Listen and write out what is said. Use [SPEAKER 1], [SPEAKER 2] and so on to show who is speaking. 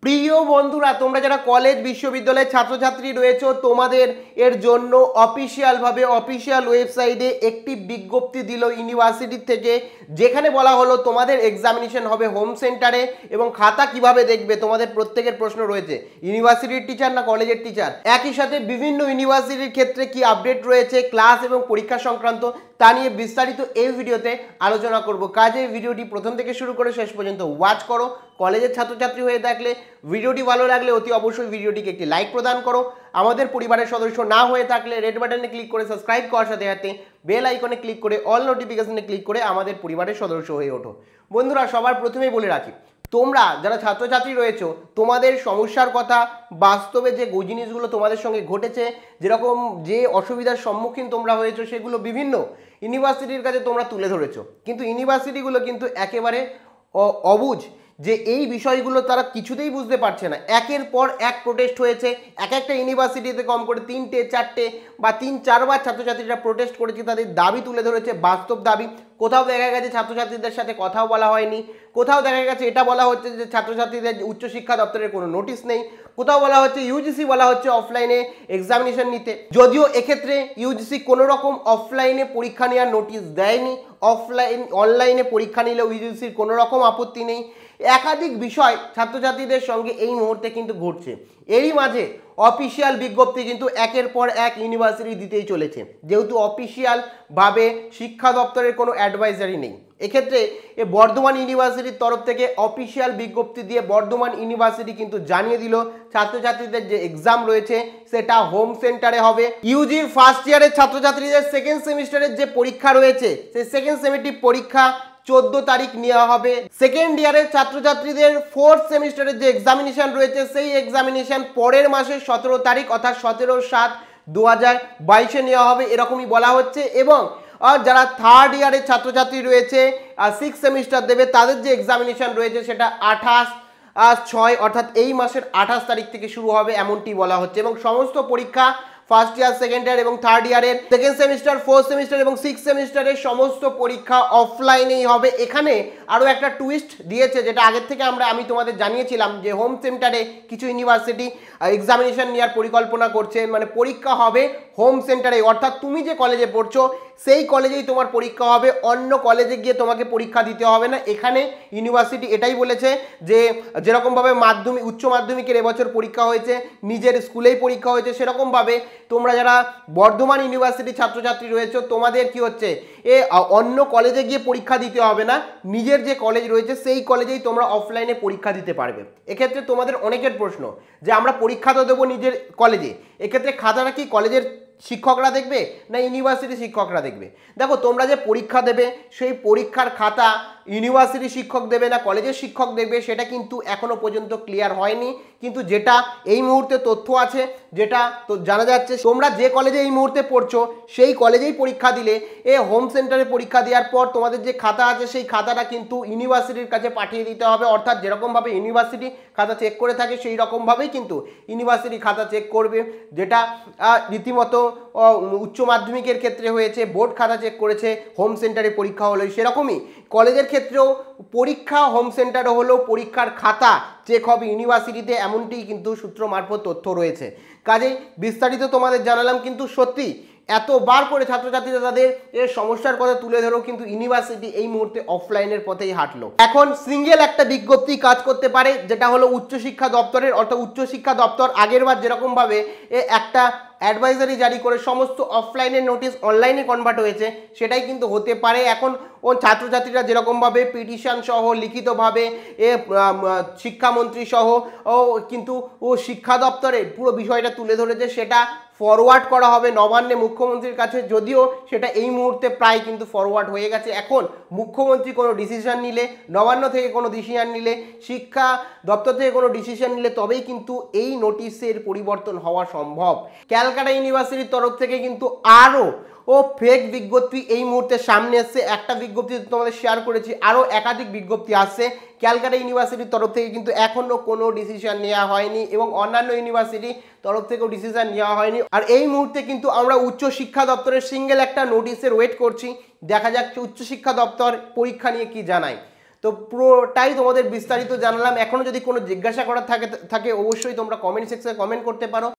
[SPEAKER 1] প্রিয় বন্ধুরা, তোমরা যারা কলেজ বিশ্ববিদ্যালয়ের ছাত্রছাত্রী রয়েছে তোমাদের এর জন্য অফিসিয়াল ওয়েবসাইটে একটি বিজ্ঞপ্তি দিল ইউনিভার্সিটি থেকে, যেখানে বলা হলো তোমাদের এক্সামিনেশন হবে হোম সেন্টারে এবং খাতা কিভাবে দেখবে। তোমাদের প্রত্যেকের প্রশ্ন রয়েছে ইউনিভার্সিটির টিচার না কলেজের টিচার, একই সাথে বিভিন্ন ইউনিভার্সিটির ক্ষেত্রে কি আপডেট রয়েছে ক্লাস এবং পরীক্ষা সংক্রান্ত তা নিয়ে বিস্তারিত এই ভিডিওতে আলোচনা করব। কাজে ভিডিওটি প্রথম থেকে শুরু করে শেষ পর্যন্ত ওয়াচ করো। কলেজের ছাত্রছাত্রী হয়ে থাকলে ভিডিওটি ভালো লাগলে অতি অবশ্যই ভিডিওটিকে একটি লাইক প্রদান করো। আমাদের পরিবারের সদস্য না হয়ে থাকলে রেড বাটনে ক্লিক করে সাবস্ক্রাইব করার সাথে সাথে বেল আইকনে ক্লিক করে অল নোটিফিকেশনে ক্লিক করে আমাদের পরিবারের সদস্য হয়ে ওঠো। বন্ধুরা, সবার প্রথমেই বলে রাখি, তোমরা যারা ছাত্রছাত্রী রয়েছো তোমাদের সমস্যার কথা, বাস্তবে যে জিনিসগুলো তোমাদের সঙ্গে ঘটেছে, যেরকম যে অসুবিধার সম্মুখীন তোমরা হয়েছো সেগুলো বিভিন্ন ইউনিভার্সিটির কাছে তোমরা তুলে ধরেছো, কিন্তু ইউনিভার্সিটিগুলো কিন্তু একেবারে অবুঝ যে এই বিষয়গুলো তারা কিছুতেই বুঝতে পারছে না। একের পর এক প্রোটেস্ট হয়েছে, এক একটা ইউনিভার্সিটিতে কম করে 3টে 4টে বা 3-4বার ছাত্রছাত্রীরা প্রোটেস্ট করেছে, তাদের দাবি তুলে ধরেছে, বাস্তব দাবি। কোথাও দেখা গেছে ছাত্রছাত্রীদের সাথে কথাও বলা হয়নি, কোথাও দেখা গেছে এটা বলা হচ্ছে যে ছাত্রছাত্রীদের উচ্চশিক্ষা দপ্তরের কোনো নোটিশ নেই, কোথাও বলা হচ্ছে ইউজিসি বলা হচ্ছে অফলাইনে এক্সামিনেশন নিতে, যদিও এক্ষেত্রে ইউজিসি কোনো রকম অফলাইনে পরীক্ষা নেওয়ার নোটিশ দেয়নি। অনলাইনে পরীক্ষা নিলেও ইউজিসির কোনো রকম আপত্তি নেই। একাধিক বিষয় ছাত্রছাত্রীদের সঙ্গে এই মুহূর্তে কিন্তু ঘটছে। এরই মাঝে অফিসিয়াল বিজ্ঞপ্তি কিন্তু একের পর এক ইউনিভার্সিটি দিতেই চলেছে, যেহেতু অফিসিয়ালভাবে শিক্ষা দপ্তরের কোনো অ্যাডভাইজারি নেই। এক্ষেত্রে বর্ধমান ইউনিভার্সিটির তরফ থেকে অফিসিয়াল বিজ্ঞপ্তি দিয়ে বর্ধমান ইউনিভার্সিটি কিন্তু জানিয়ে দিল ছাত্রছাত্রীদের যে এক্সাম রয়েছে সেটা হোম সেন্টারে হবে। ইউজির ফার্স্ট ইয়ারের ছাত্রছাত্রীদের সেকেন্ড সেমিস্টারের যে পরীক্ষা রয়েছে সেই সেকেন্ড সেমিস্টার পরীক্ষা 14 তারিখ নেওয়া হবে। সেকেন্ড ইয়ারের ছাত্রছাত্রীদের ফোর্থ সেমিস্টারের যে এক্সামিনেশন রয়েছে সেই এক্সামিনেশন পরের মাসের 17 তারিখ অর্থাৎ 17/7/2022 নেওয়া হবে, এরকমই বলা হচ্ছে। এবং আর যারা থার্ড ইয়ারের ছাত্রছাত্রী রয়েছে আর 6 সেমিস্টার দেবে তাদের যে এক্সামিনেশন রয়েছে সেটা 28/6 অর্থাৎ এই মাসের 28 তারিখ থেকে শুরু হবে এমনটি বলা হচ্ছে। এবং সমস্ত পরীক্ষা ফার্স্ট ইয়ার, সেকেন্ড ইয়ার এবং থার্ড ইয়ারের সেকেন্ড সেমিস্টার, ফোর্থ সেমিস্টার এবং 6 সেমিস্টারের সমস্ত পরীক্ষা অফলাইনেই হবে। এখানে আরও একটা টুইস্ট দিয়েছে, যেটা আগের থেকে আমি তোমাদের জানিয়েছিলাম যে হোম সেন্টারে কিছু ইউনিভার্সিটি এক্সামিনেশন নেওয়ার পরিকল্পনা করছে, মানে পরীক্ষা হবে হোম সেন্টারে, অর্থাৎ তুমি যে কলেজে পড়ছো সেই কলেজেই তোমার পরীক্ষা হবে, অন্য কলেজে গিয়ে তোমাকে পরীক্ষা দিতে হবে না। এখানে ইউনিভার্সিটি এটাই বলেছে যে যেরকমভাবে উচ্চ মাধ্যমিকের এবছর পরীক্ষা হয়েছে, নিজের স্কুলেই পরীক্ষা হয়েছে, সেরকমভাবে তোমরা যারা বর্ধমান ইউনিভার্সিটির ছাত্রছাত্রী রয়েছে তোমাদের কি হচ্ছে অন্য কলেজে গিয়ে পরীক্ষা দিতে হবে না, নিজের যে কলেজ রয়েছে সেই কলেজেই তোমরা অফলাইনে পরীক্ষা দিতে পারবে। এক্ষেত্রে তোমাদের অনেকের প্রশ্ন যে আমরা পরীক্ষা তো দেবো নিজের কলেজে, এক্ষেত্রে খাতাটা কি কলেজের শিক্ষকরা দেখবে না ইউনিভার্সিটি শিক্ষকরা দেখবে? দেখো, তোমরা যে পরীক্ষা দেবে সেই পরীক্ষার খাতা ইউনিভার্সিটি শিক্ষক দেবে না কলেজের শিক্ষক দেখবে সেটা কিন্তু এখনো পর্যন্ত ক্লিয়ার হয়নি। কিন্তু যেটা এই মুহূর্তে তথ্য আছে, যেটা তো জানা যাচ্ছে, তোমরা যে কলেজে এই মুহূর্তে পড়ছো সেই কলেজেই পরীক্ষা দিলে হোম সেন্টারে পরীক্ষা দেওয়ার পর তোমাদের যে খাতা আছে সেই খাতাটা কিন্তু ইউনিভার্সিটির কাছে পাঠিয়ে দিতে হবে। অর্থাৎ যেরকমভাবে ইউনিভার্সিটি খাতা চেক করে থাকে সেই রকমভাবেই কিন্তু ইউনিভার্সিটি খাতা চেক করবে, যেটা রীতিমতো উচ্চ মাধ্যমিকের ক্ষেত্রে হয়েছে, বোর্ড খাতা চেক করেছে, হোম সেন্টারে পরীক্ষা হলো, সেরকমই কলেজের ক্ষেত্রেও পরীক্ষা হোম সেন্টারে হলেও পরীক্ষার খাতা চেক হবে ইউনিভার্সিটিতে, এমনটি কিন্তু সূত্র মারফত তথ্য রয়েছে। কাজেই বিস্তারিত তোমাদের জানালাম, কিন্তু সত্যি এতবার করে ছাত্রছাত্রীরা তাদের সমস্যার কথা তুলে ধরেও কিন্তু ইউনিভার্সিটি এই মুহূর্তে অফলাইনের পথেই হাঁটলো। এখন সিঙ্গেল একটা বিজ্ঞপ্তি কাজ করতে পারে, যেটা হলো উচ্চশিক্ষা দপ্তরের, অর্থাৎ উচ্চশিক্ষা দপ্তর আগেরবার যেরকমভাবে একটা অ্যাডভাইজারি জারি করে সমস্ত অফলাইনের নোটিশ অনলাইনে কনভার্ট হয়েছে, সেটাই কিন্তু হতে পারে। এখন ছাত্রছাত্রীরা যেরকমভাবে পিটিশন সহ লিখিতভাবে শিক্ষামন্ত্রী সহ কিন্তু শিক্ষা দপ্তরে পুরো বিষয়টা তুলে ধরেছে, সেটা ফরওয়ার্ড করা হবে নবান্নে মুখ্যমন্ত্রীর কাছে, যদিও সেটা এই মুহূর্তে প্রায় কিন্তু ফরওয়ার্ড হয়ে গেছে। এখন মুখ্যমন্ত্রী কোনো ডিসিশন নিলে, নবান্ন থেকে কোনো ডিসিশন নিলে, শিক্ষা দপ্তর থেকে কোনো ডিসিশন নিলে তবেই কিন্তু এই নোটিশের পরিবর্তন হওয়া সম্ভব। ক্যালকাটা ইউনিভার্সিটির তরফ থেকে কিন্তু আরও ফেক বিজ্ঞপ্তি এই মুহূর্তে সামনে এসছে। একটা বিজ্ঞপ্তি তোমাদের শেয়ার করেছি, আরও একাধিক বিজ্ঞপ্তি আসছে। ক্যালকাটা ইউনিভার্সিটির তরফ থেকে কিন্তু এখনও কোনো ডিসিশন নেওয়া হয়নি এবং অন্যান্য ইউনিভার্সিটি তরফ থেকেও ডিসিশন নেওয়া হয়নি। আর এই মুহূর্তে কিন্তু আমরা উচ্চশিক্ষা দপ্তরের সিঙ্গেল একটা নোটিশের ওয়েট করছি, দেখা যাচ্ছে উচ্চশিক্ষা দপ্তর পরীক্ষা নিয়ে কি জানায়। তো পুরোটাই তোমাদের বিস্তারিত জানালাম। এখনো যদি কোনো জিজ্ঞাসা করার থাকে অবশ্যই তোমরা কমেন্ট সেকশনে কমেন্ট করতে পারো।